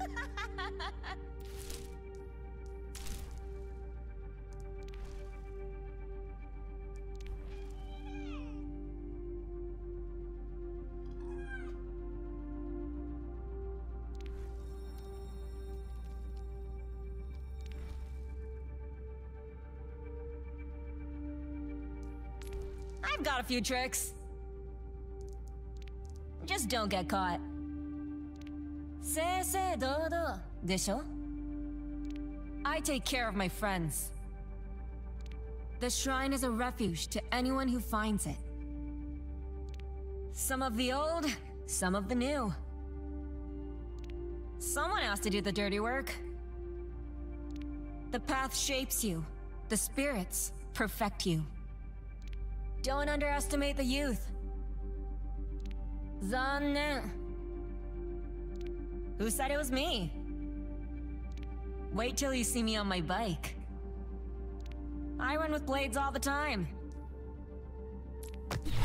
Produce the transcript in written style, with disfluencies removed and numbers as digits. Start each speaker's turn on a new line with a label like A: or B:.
A: I've got a few tricks. Just don't get caught. 正々堂々でしょ? I take care of my friends. The shrine is a refuge to anyone who finds it. Some of the old, some of the new. Someone has to do the dirty work. The path shapes you. The spirits perfect you. Don't underestimate the youth. Zannen. Who said it was me? Wait till you see me on my bike. I run with blades all the time.